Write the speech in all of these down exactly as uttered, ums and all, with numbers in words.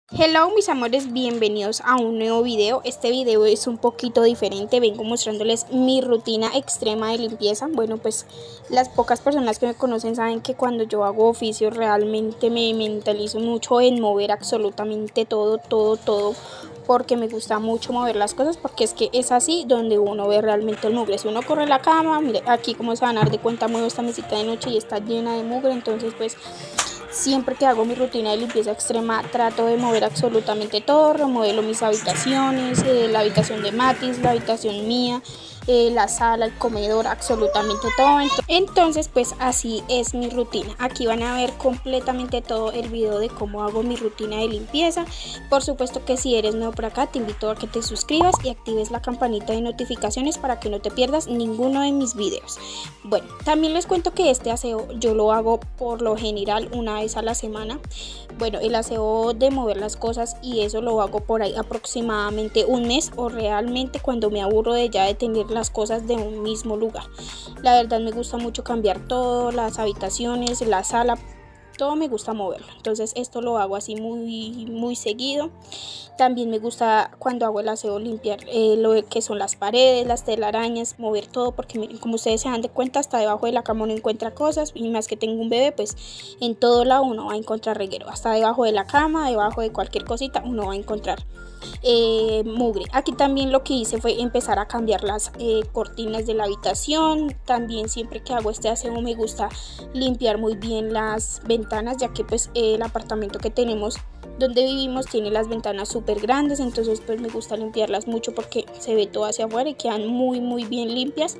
Hello mis amores, bienvenidos a un nuevo video. Este video es un poquito diferente, vengo mostrándoles mi rutina extrema de limpieza. Bueno, pues las pocas personas que me conocen saben que cuando yo hago oficio realmente me mentalizo mucho en mover absolutamente todo, todo, todo, porque me gusta mucho mover las cosas, porque es que es así donde uno ve realmente el mugre. Si uno corre la cama, mire aquí como se van a dar de cuenta, muevo esta mesita de noche y está llena de mugre, entonces pues siempre que hago mi rutina de limpieza extrema trato de mover absolutamente todo, remodelo mis habitaciones, eh, la habitación de Matis, la habitación mía, eh, la sala, el comedor, absolutamente todo. Entonces pues así es mi rutina. Aquí van a ver completamente todo el video de cómo hago mi rutina de limpieza. Por supuesto que si eres nuevo por acá te invito a que te suscribas y actives la campanita de notificaciones para que no te pierdas ninguno de mis videos. Bueno, también les cuento que este aseo yo lo hago por lo general una vez a la semana. Bueno, el aseo de mover las cosas y eso lo hago por ahí aproximadamente un mes, o realmente cuando me aburro de ya de tener las cosas de un mismo lugar. La verdad me gusta mucho cambiar todo, las habitaciones, la sala, todo me gusta moverlo. Entonces esto lo hago así muy muy seguido. También me gusta cuando hago el aseo limpiar eh, lo que son las paredes, las telarañas, mover todo, porque miren, como ustedes se dan de cuenta, hasta debajo de la cama uno encuentra cosas, y más que tengo un bebé, pues en todo lado uno va a encontrar reguero, hasta debajo de la cama, debajo de cualquier cosita uno va a encontrar eh, mugre. Aquí también lo que hice fue empezar a cambiar las eh, cortinas de la habitación. También siempre que hago este aseo me gusta limpiar muy bien las ventanas, ya que pues eh, el apartamento que tenemos donde vivimos tiene las ventanas súper grandes, entonces pues me gusta limpiarlas mucho porque se ve todo hacia afuera y quedan muy muy bien limpias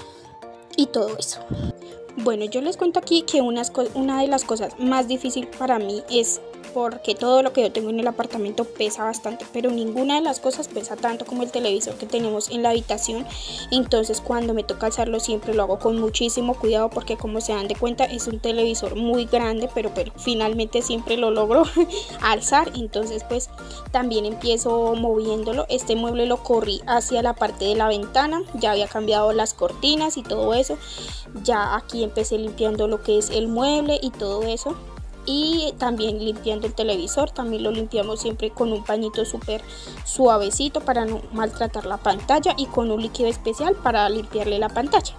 y todo eso. Bueno, yo les cuento aquí que unas una de las cosas más difíciles para mí es porque todo lo que yo tengo en el apartamento pesa bastante, pero ninguna de las cosas pesa tanto como el televisor que tenemos en la habitación. Entonces cuando me toca alzarlo siempre lo hago con muchísimo cuidado, porque como se dan de cuenta es un televisor muy grande, pero, pero finalmente siempre lo logro alzar. Entonces pues también empiezo moviéndolo. Este mueble lo corrí hacia la parte de la ventana, ya había cambiado las cortinas y todo eso. Ya aquí empecé limpiando lo que es el mueble y todo eso. Y también limpiando el televisor, también lo limpiamos siempre con un pañito súper suavecito para no maltratar la pantalla, y con un líquido especial para limpiarle la pantalla.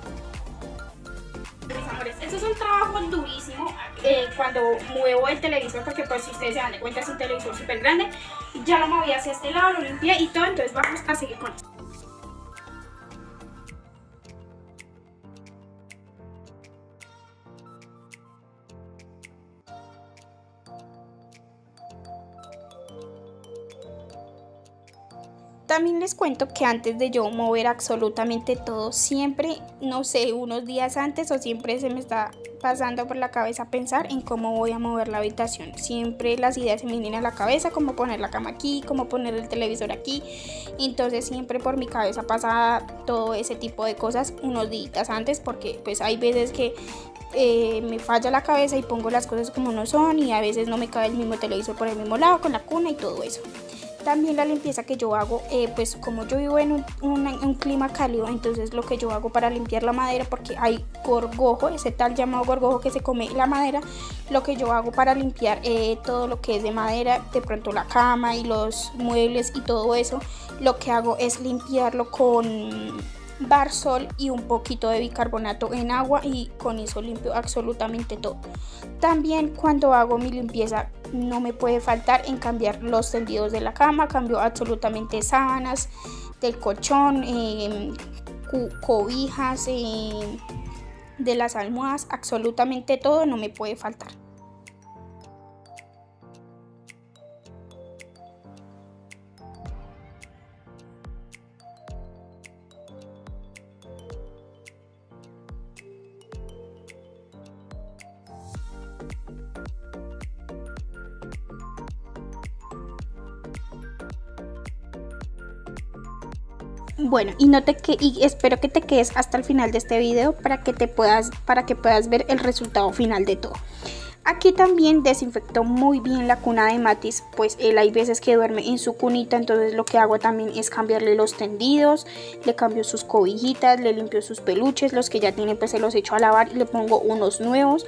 Mis amores, este es un trabajo durísimo eh, cuando muevo el televisor, porque pues si ustedes se dan de cuenta es un televisor súper grande. Ya lo moví hacia este lado, lo limpié y todo, entonces vamos a seguir con esto. También les cuento que antes de yo mover absolutamente todo, siempre, no sé, unos días antes o siempre se me está pasando por la cabeza pensar en cómo voy a mover la habitación. Siempre las ideas se me vienen a la cabeza, como poner la cama aquí, como poner el televisor aquí. Entonces siempre por mi cabeza pasa todo ese tipo de cosas unos días antes, porque pues hay veces que eh, me falla la cabeza y pongo las cosas como no son, y a veces no me cabe el mismo televisor por el mismo lado con la cuna y todo eso. También la limpieza que yo hago, eh, pues como yo vivo en un, un, un clima cálido, entonces lo que yo hago para limpiar la madera, porque hay gorgojo, ese tal llamado gorgojo que se come la madera, lo que yo hago para limpiar eh, todo lo que es de madera, de pronto la cama y los muebles y todo eso, lo que hago es limpiarlo con Barsol y un poquito de bicarbonato en agua, y con eso limpio absolutamente todo. También cuando hago mi limpieza no me puede faltar en cambiar los tendidos de la cama. Cambio absolutamente sábanas del colchón, eh, cobijas, eh, de las almohadas, absolutamente todo no me puede faltar. Bueno, y no te que y espero que te quedes hasta el final de este video para que te puedas para que puedas ver el resultado final de todo. Aquí también desinfecto muy bien la cuna de Matis, pues él hay veces que duerme en su cunita, entonces lo que hago también es cambiarle los tendidos, le cambio sus cobijitas, le limpio sus peluches, los que ya tiene pues se los echo a lavar y le pongo unos nuevos.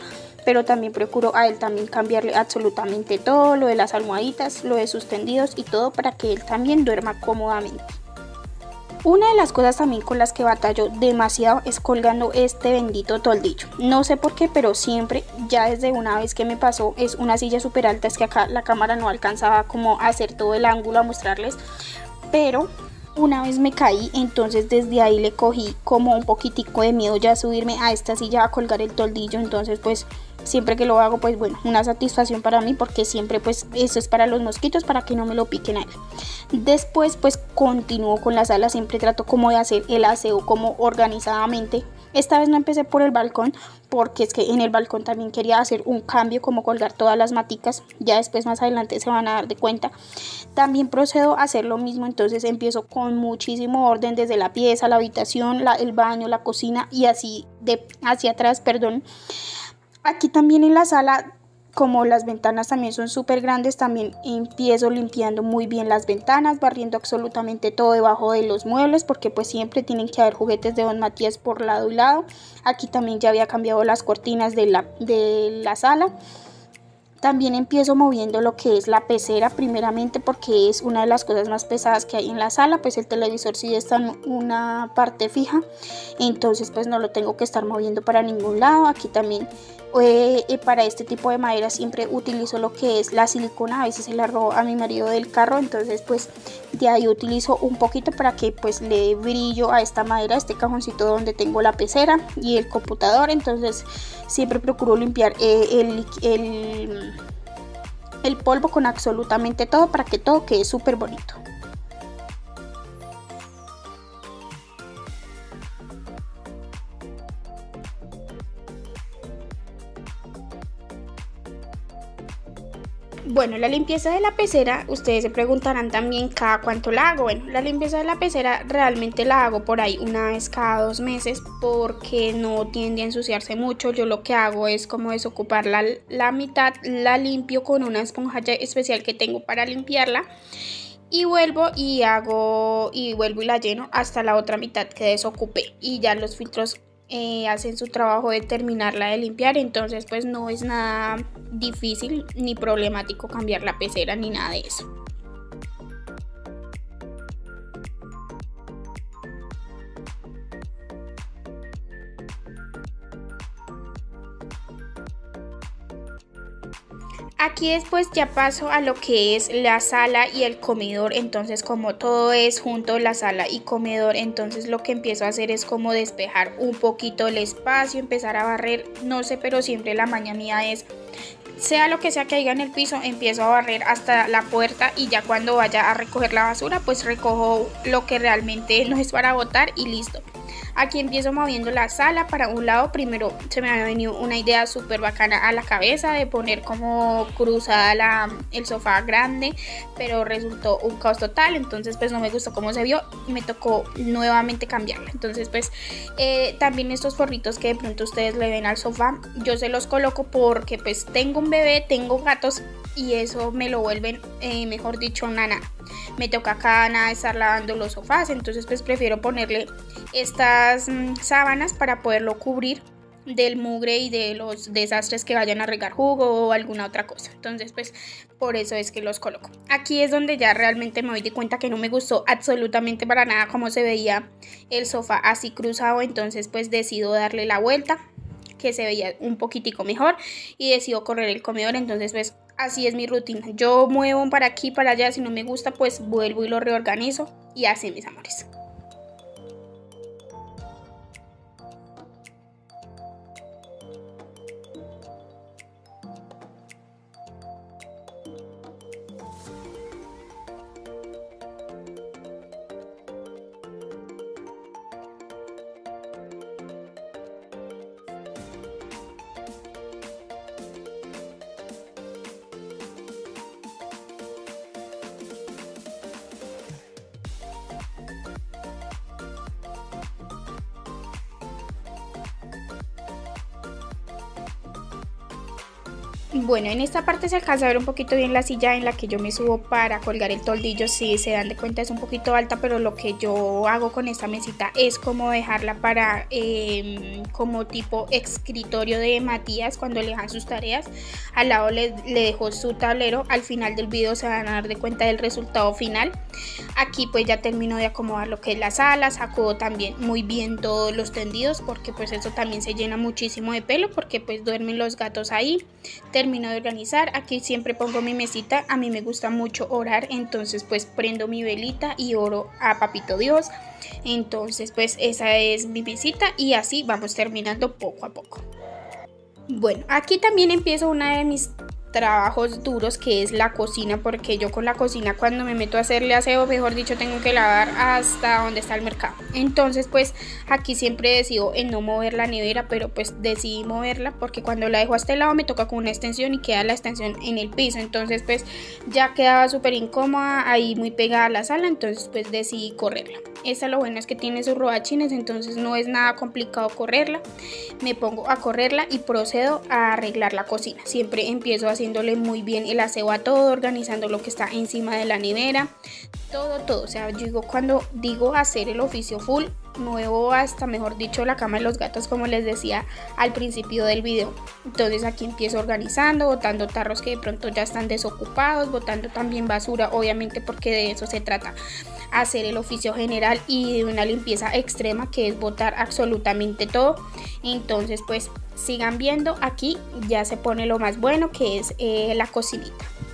pero también procuro a él también cambiarle absolutamente todo, lo de las almohaditas, lo de sus tendidos y todo, para que él también duerma cómodamente. Una de las cosas también con las que batallo demasiado es colgando este bendito toldillo. No sé por qué, pero siempre, ya desde una vez que me pasó, es una silla súper alta, es que acá la cámara no alcanzaba como a hacer todo el ángulo a mostrarles, pero una vez me caí, entonces desde ahí le cogí como un poquitico de miedo ya a subirme a esta silla a colgar el toldillo. Entonces pues siempre que lo hago, pues bueno, una satisfacción para mí, porque siempre pues eso es para los mosquitos, para que no me lo piquen a él. Después pues continúo con la sala, siempre trato como de hacer el aseo como organizadamente. Esta vez no empecé por el balcón, porque es que en el balcón también quería hacer un cambio, como colgar todas las maticas. Ya después más adelante se van a dar de cuenta. También procedo a hacer lo mismo, entonces empiezo con muchísimo orden desde la pieza, la habitación, la, el baño, la cocina y así de hacia atrás, perdón. Aquí también en la sala, como las ventanas también son súper grandes, también empiezo limpiando muy bien las ventanas, barriendo absolutamente todo debajo de los muebles, porque pues siempre tienen que haber juguetes de Don Matías por lado y lado. Aquí también ya había cambiado las cortinas de la, de la sala. También empiezo moviendo lo que es la pecera primeramente, porque es una de las cosas más pesadas que hay en la sala. Pues el televisor sí está en una parte fija, entonces pues no lo tengo que estar moviendo para ningún lado. Aquí también eh, eh, para este tipo de madera siempre utilizo lo que es la silicona. A veces se la robo a mi marido del carro, entonces pues de ahí utilizo un poquito para que pues le dé brillo a esta madera, este cajoncito donde tengo la pecera y el computador. Entonces siempre procuro limpiar eh, el, el, el polvo con absolutamente todo, para que todo quede súper bonito. Bueno, la limpieza de la pecera, ustedes se preguntarán también cada cuánto la hago. Bueno, la limpieza de la pecera realmente la hago por ahí una vez cada dos meses, porque no tiende a ensuciarse mucho. Yo lo que hago es como desocupar la, la mitad, la limpio con una esponja especial que tengo para limpiarla, y vuelvo y hago y vuelvo y la lleno hasta la otra mitad que desocupé, y ya los filtros Eh, hacen su trabajo de terminarla de limpiar. Entonces pues no es nada difícil ni problemático cambiar la pecera ni nada de eso. Aquí después ya paso a lo que es la sala y el comedor. Entonces como todo es junto, la sala y comedor, entonces lo que empiezo a hacer es como despejar un poquito el espacio, empezar a barrer. No sé, pero siempre la maña mía es, sea lo que sea que haya en el piso, empiezo a barrer hasta la puerta, y ya cuando vaya a recoger la basura pues recojo lo que realmente no es para botar y listo. Aquí empiezo moviendo la sala para un lado. Primero se me había venido una idea súper bacana a la cabeza de poner como cruzada la, el sofá grande, pero resultó un caos total. Entonces pues no me gustó cómo se vio y me tocó nuevamente cambiarla. Entonces pues eh, también estos forritos que de pronto ustedes le ven al sofá, yo se los coloco porque pues tengo un bebé, tengo gatos, y eso me lo vuelven, eh, mejor dicho, nana. Me toca cada nada estar lavando los sofás, entonces pues prefiero ponerle estas mmm, sábanas para poderlo cubrir del mugre y de los desastres que vayan a regar jugo o alguna otra cosa. Entonces pues por eso es que los coloco. Aquí es donde ya realmente me doy de cuenta que no me gustó absolutamente para nada cómo se veía el sofá así cruzado. Entonces pues decido darle la vuelta, que se veía un poquitico mejor, y decido correr el comedor. Entonces pues así es mi rutina. Yo muevo para aquí, para allá. Si no me gusta pues vuelvo y lo reorganizo, y así, mis amores. Bueno, en esta parte se alcanza a ver un poquito bien la silla en la que yo me subo para colgar el toldillo. Si se dan de cuenta es un poquito alta, pero lo que yo hago con esta mesita es como dejarla para eh, como tipo escritorio de Matías cuando le dejan sus tareas. Al lado le, le dejo su tablero. Al final del video se van a dar de cuenta del resultado final. Aquí pues ya termino de acomodar lo que es la sala, saco también muy bien todos los tendidos porque pues eso también se llena muchísimo de pelo porque pues duermen los gatos ahí. Termino de organizar, aquí siempre pongo mi mesita, a mí me gusta mucho orar, entonces pues prendo mi velita y oro a Papito Dios. Entonces pues esa es mi mesita y así vamos terminando poco a poco. Bueno, aquí también empiezo una de mis trabajos duros, que es la cocina, porque yo con la cocina cuando me meto a hacerle aseo, mejor dicho, tengo que lavar hasta donde está el mercado. Entonces pues aquí siempre decido en no mover la nevera, pero pues decidí moverla porque cuando la dejo a este lado me toca con una extensión y queda la extensión en el piso, entonces pues ya quedaba súper incómoda ahí muy pegada a la sala, entonces pues decidí correrla. Esta lo bueno es que tiene sus rodachines, entonces no es nada complicado correrla. Me pongo a correrla y procedo a arreglar la cocina. Siempre empiezo haciéndole muy bien el aseo a todo, organizando lo que está encima de la nevera, todo, todo. O sea, yo digo, cuando digo hacer el oficio full, muevo hasta, mejor dicho, la cama de los gatos, como les decía al principio del video. Entonces aquí empiezo organizando, botando tarros que de pronto ya están desocupados, botando también basura, obviamente porque de eso se trata, hacer el oficio general y de una limpieza extrema, que es botar absolutamente todo. Entonces pues sigan viendo, aquí ya se pone lo más bueno, que es eh, la cocinita.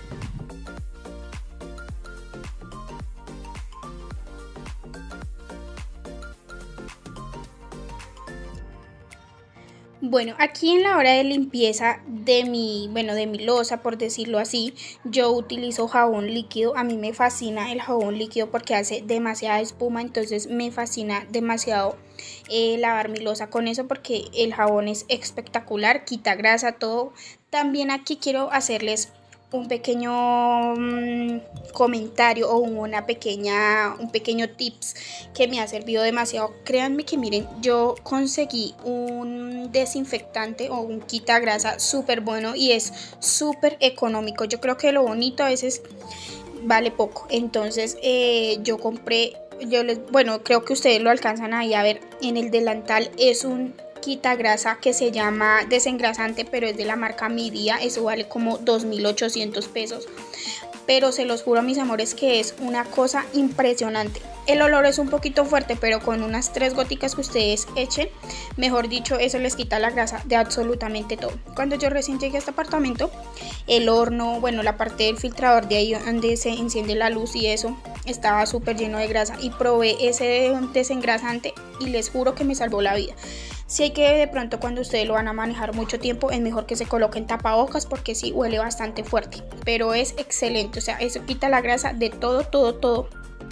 Bueno, aquí en la hora de limpieza de mi, bueno, de mi loza, por decirlo así, yo utilizo jabón líquido. A mí me fascina el jabón líquido porque hace demasiada espuma, entonces me fascina demasiado eh, lavar mi loza con eso porque el jabón es espectacular, quita grasa, todo. También aquí quiero hacerles un pequeño mmm, comentario o una pequeña, un pequeño tips que me ha servido demasiado. Créanme que miren, yo conseguí un desinfectante o un quita grasa súper bueno y es súper económico. Yo creo que lo bonito a veces vale poco. Entonces eh, yo compré, yo les, bueno, creo que ustedes lo alcanzan ahí a ver en el delantal, es un quita grasa que se llama desengrasante, pero es de la marca Midea. Eso vale como dos mil ochocientos pesos, pero se los juro, mis amores, que es una cosa impresionante. El olor es un poquito fuerte, pero con unas tres goticas que ustedes echen, mejor dicho, eso les quita la grasa de absolutamente todo. Cuando yo recién llegué a este apartamento, el horno, bueno, la parte del filtrador de ahí donde se enciende la luz y eso, estaba súper lleno de grasa y probé ese desengrasante y les juro que me salvó la vida. Si hay que de pronto cuando ustedes lo van a manejar mucho tiempo, es mejor que se coloquen tapabocas porque sí huele bastante fuerte, pero es excelente. O sea, eso quita la grasa de todo, todo, todo.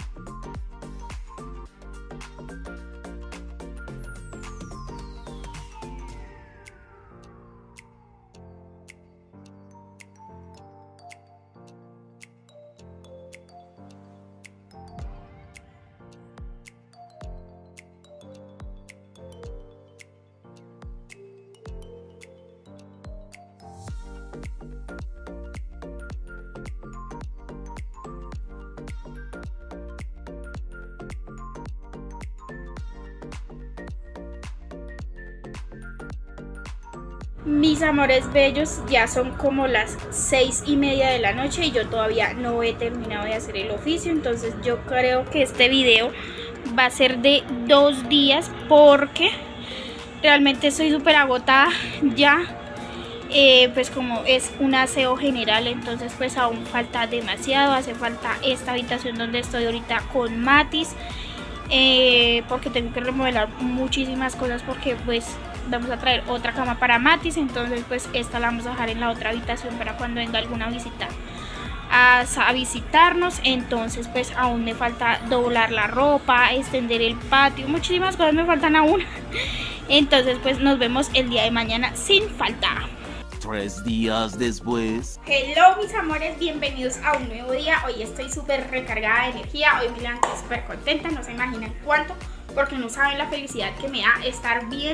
Mis amores bellos, ya son como las seis y media de la noche y yo todavía no he terminado de hacer el oficio. Entonces yo creo que este video va a ser de dos días porque realmente estoy súper agotada ya. Eh, pues como es un aseo general, entonces pues aún falta demasiado. Hace falta esta habitación donde estoy ahorita con Matis, eh, porque tengo que remodelar muchísimas cosas porque pues vamos a traer otra cama para Matis. Entonces pues esta la vamos a dejar en la otra habitación para cuando venga alguna visita a, a visitarnos. Entonces pues aún me falta doblar la ropa, extender el patio, muchísimas cosas me faltan aún. Entonces pues nos vemos el día de mañana sin falta. Tres días después. Hello mis amores, bienvenidos a un nuevo día. Hoy estoy súper recargada de energía, hoy me levanto súper contenta, no se imaginan cuánto, porque no saben la felicidad que me da estar bien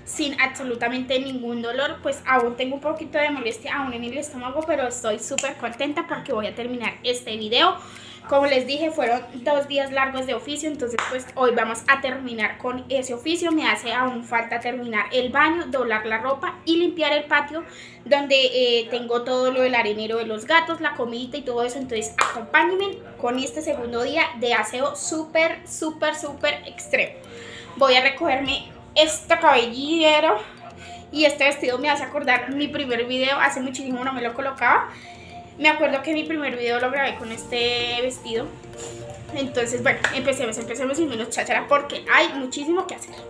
sin absolutamente ningún dolor. Pues aún tengo un poquito de molestia aún en el estómago, pero estoy súper contenta porque voy a terminar este video. Como les dije, fueron dos días largos de oficio, entonces pues hoy vamos a terminar con ese oficio. Me hace aún falta terminar el baño, doblar la ropa y limpiar el patio donde eh, tengo todo lo del arenero de los gatos, la comidita y todo eso. Entonces acompáñenme con este segundo día de aseo súper, súper, súper extremo. Voy a recogerme esta cabellera y este vestido me hace acordar mi primer video. Hace muchísimo no me lo colocaba. Me acuerdo que mi primer video lo grabé con este vestido. Entonces, bueno, empecemos, empecemos sin menos cháchara porque hay muchísimo que hacer.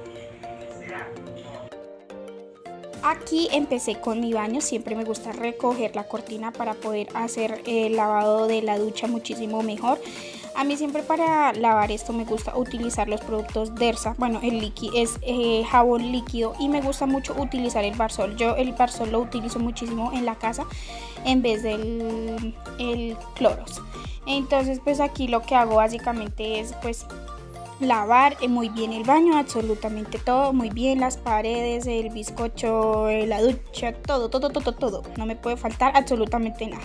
Aquí empecé con mi baño. Siempre me gusta recoger la cortina para poder hacer el lavado de la ducha muchísimo mejor. A mí siempre para lavar esto me gusta utilizar los productos Dersa. Bueno, el líquido es eh, jabón líquido y me gusta mucho utilizar el Barsol. Yo el Barsol lo utilizo muchísimo en la casa en vez del el Clorox. Entonces pues aquí lo que hago básicamente es pues lavar muy bien el baño, absolutamente todo, muy bien, las paredes, el bizcocho, la ducha, todo, todo, todo, todo. No me puede faltar absolutamente nada.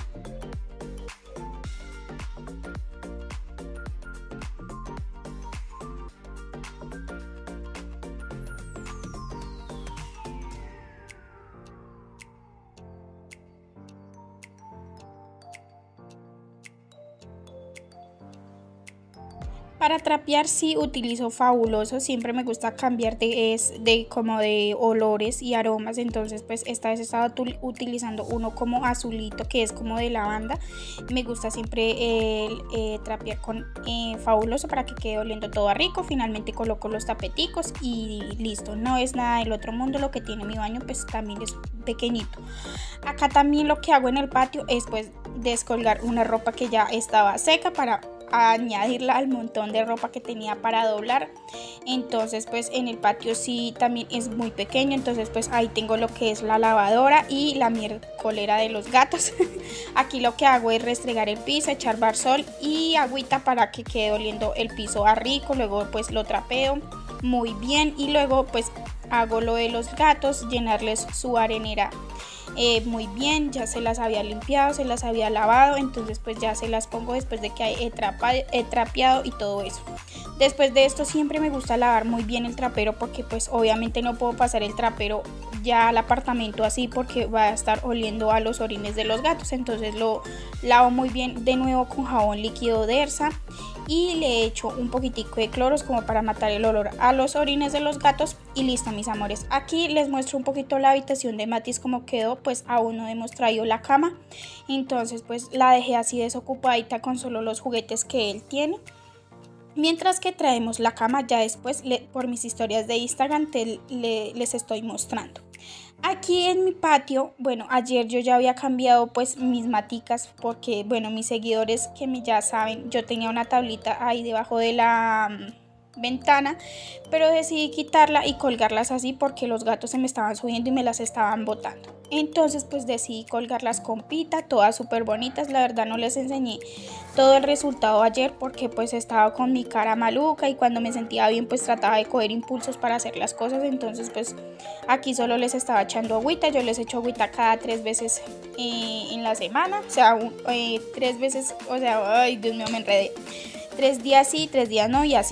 Para trapear sí utilizo Fabuloso, siempre me gusta cambiar de, es, de como de olores y aromas, entonces pues esta vez estaba utilizando uno como azulito que es como de lavanda. Me gusta siempre eh, eh, trapear con eh, Fabuloso para que quede oliendo todo rico. Finalmente coloco los tapeticos y listo, no es nada del otro mundo. Lo que tiene mi baño pues también es pequeñito. Acá también lo que hago en el patio es pues descolgar una ropa que ya estaba seca para añadirla al montón de ropa que tenía para doblar. Entonces pues en el patio sí también es muy pequeño, entonces pues ahí tengo lo que es la lavadora y la miércolera de los gatos. Aquí lo que hago es restregar el piso, echar Barsol y agüita para que quede oliendo el piso a rico. Luego pues lo trapeo muy bien y luego pues hago lo de los gatos, llenarles su arenera Eh, muy bien. Ya se las había limpiado, se las había lavado, entonces pues ya se las pongo después de que he, trapa, he trapeado y todo eso. Después de esto siempre me gusta lavar muy bien el trapero porque pues obviamente no puedo pasar el trapero ya al apartamento así porque va a estar oliendo a los orines de los gatos. Entonces lo lavo muy bien de nuevo con jabón líquido Dersa y le echo un poquitico de Clorox como para matar el olor a los orines de los gatos y listo, mis amores. Aquí les muestro un poquito la habitación de Matis como quedó. Pues aún no hemos traído la cama, entonces pues la dejé así desocupadita con solo los juguetes que él tiene. Mientras que traemos la cama, ya después le, por mis historias de Instagram te, le, les estoy mostrando. Aquí en mi patio, bueno, ayer yo ya había cambiado pues mis maticas porque, bueno, mis seguidores que me ya saben, yo tenía una tablita ahí debajo de la um, ventana, pero decidí quitarla y colgarlas así porque los gatos se me estaban subiendo y me las estaban botando. Entonces pues decidí colgarlas con pita, todas súper bonitas. La verdad no les enseñé todo el resultado ayer porque pues estaba con mi cara maluca y cuando me sentía bien pues trataba de coger impulsos para hacer las cosas. Entonces pues aquí solo les estaba echando agüita. Yo les echo agüita cada tres veces eh, en la semana, o sea, un, eh, tres veces, o sea, ay Dios mío, me enredé. Tres días sí, tres días no y así.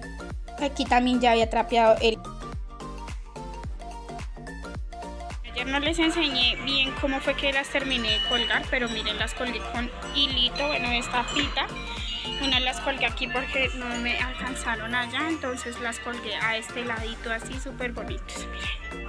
Aquí también ya había trapeado el... Ayer no les enseñé bien cómo fue que las terminé de colgar, pero miren, las colgué con hilito, bueno, esta pita. Una las colgué aquí porque no me alcanzaron allá, entonces las colgué a este ladito así, súper bonitos, miren.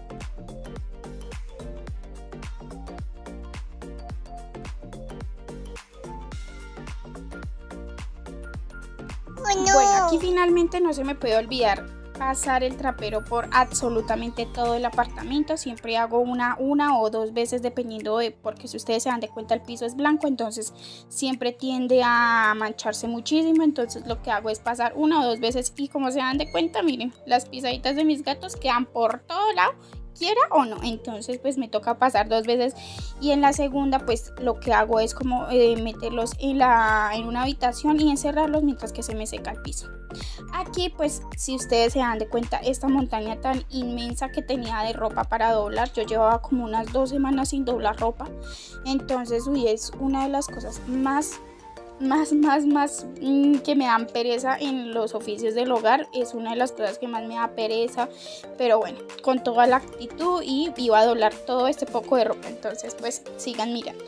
Oh, no. Bueno, aquí finalmente no se me puede olvidar pasar el trapero por absolutamente todo el apartamento. Siempre hago una, una o dos veces dependiendo de, porque si ustedes se dan de cuenta el piso es blanco, entonces siempre tiende a mancharse muchísimo. Entonces lo que hago es pasar una o dos veces y como se dan de cuenta, miren, las pisaditas de mis gatos quedan por todo lado. quiera o no. Entonces pues me toca pasar dos veces y en la segunda pues lo que hago es como eh, meterlos en, la, en una habitación y encerrarlos mientras que se me seca el piso. Aquí pues si ustedes se dan de cuenta, esta montaña tan inmensa que tenía de ropa para doblar, yo llevaba como unas dos semanas sin doblar ropa. Entonces uy, es una de las cosas más más, más, más mmm, que me dan pereza en los oficios del hogar. Es una de las cosas que más me da pereza, pero bueno, con toda la actitud y iba a doblar todo este poco de ropa. Entonces pues sigan mirando.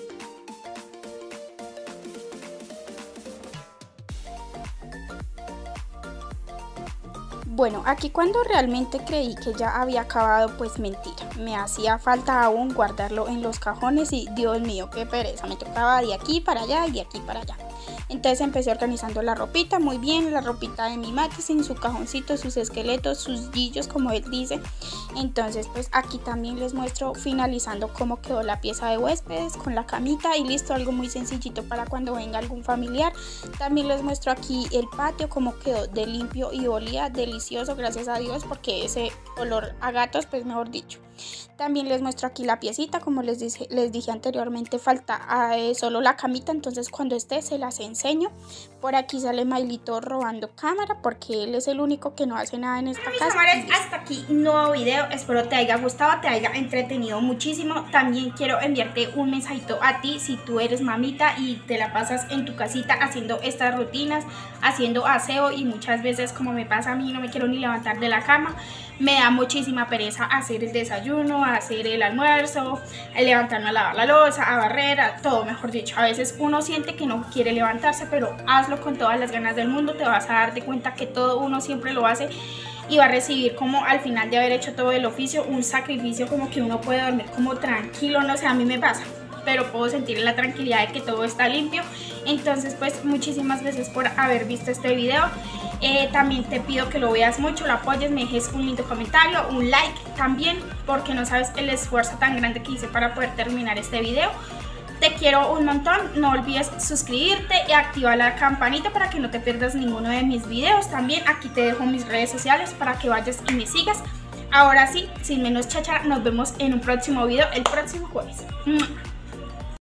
Bueno, aquí cuando realmente creí que ya había acabado, pues mentira, me hacía falta aún guardarlo en los cajones y Dios mío, qué pereza, me tocaba de aquí para allá y de aquí para allá. Entonces empecé organizando la ropita, muy bien, la ropita de mi Matis en su cajoncito, sus esqueletos, sus guillos como él dice. Entonces pues aquí también les muestro finalizando cómo quedó la pieza de huéspedes con la camita y listo, algo muy sencillito para cuando venga algún familiar. También les muestro aquí el patio, cómo quedó de limpio y olía delicioso, gracias a Dios, porque ese olor a gatos, pues mejor dicho. También les muestro aquí la piecita, como les dije, les dije anteriormente, falta eh, solo la camita, entonces cuando esté se las enseño. Por aquí sale Mailito robando cámara porque él es el único que no hace nada en esta casa. Amores, hasta aquí un nuevo video, espero te haya gustado, te haya entretenido muchísimo. También quiero enviarte un mensajito a ti si tú eres mamita y te la pasas en tu casita haciendo estas rutinas, haciendo aseo y muchas veces, como me pasa a mí, no me quiero ni levantar de la cama. Me da muchísima pereza hacer el desayuno, hacer el almuerzo, levantarme a lavar la loza, a barrer, a todo, mejor dicho. A veces uno siente que no quiere levantarse, pero hazlo con todas las ganas del mundo. Te vas a dar de cuenta que todo uno siempre lo hace y va a recibir como al final de haber hecho todo el oficio un sacrificio, como que uno puede dormir como tranquilo, no sé, a mí me pasa, pero puedo sentir la tranquilidad de que todo está limpio. Entonces pues muchísimas gracias por haber visto este video. Eh, también te pido que lo veas mucho, lo apoyes, me dejes un lindo comentario, un like también, porque no sabes el esfuerzo tan grande que hice para poder terminar este video. Te quiero un montón, no olvides suscribirte y activar la campanita para que no te pierdas ninguno de mis videos. También aquí te dejo mis redes sociales para que vayas y me sigas. Ahora sí, sin menos cháchara, nos vemos en un próximo video el próximo jueves.